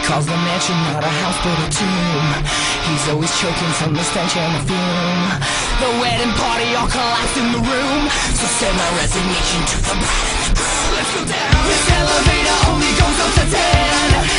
calls the mansion not a house but a tomb. He's always choking from the stench and the fume. The wedding party all collapsed in the room, so send my resignation to the bride and the groom. Let's go down. This elevator only goes up to 10.